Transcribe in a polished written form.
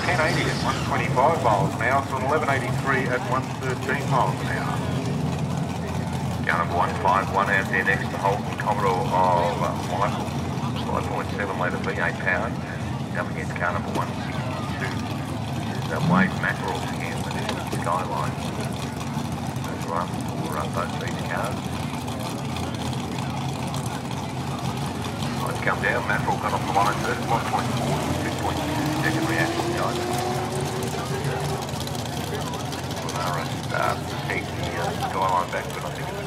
1080 at 125 miles an hour to an 1183 at 113 miles an hour. Car number 151 out there next to Holden, Commodore of Michael, 5.7 litre V8 powered. Up against car number 162 is Wade Mackerel again with his Skyline. Those run for both these cars. Let's come down. Mackerel got off the line first, 1.4 to 2.6 second reaction, guys. Well, protect the Skyline back, but I think it's